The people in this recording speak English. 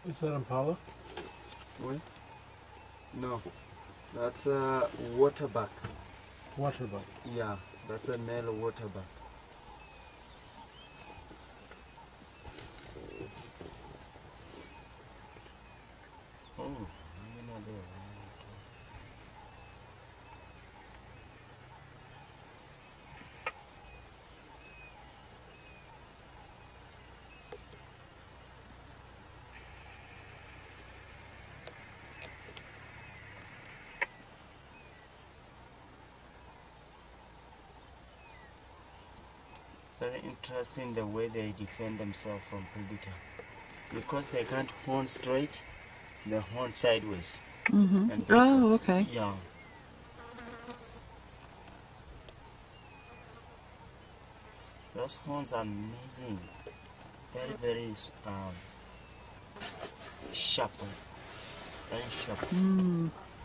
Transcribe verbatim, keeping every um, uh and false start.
Is that Impala? What? No, that's a Waterbuck. Waterbuck. Yeah, that's a male Waterbuck. Oh, very interesting the way they defend themselves from predator. Because they can't horn straight, they horn sideways. Mm-hmm. And Oh, backwards. okay. Yeah. Those horns are amazing. Very, very um, sharp. Very sharp. Mm.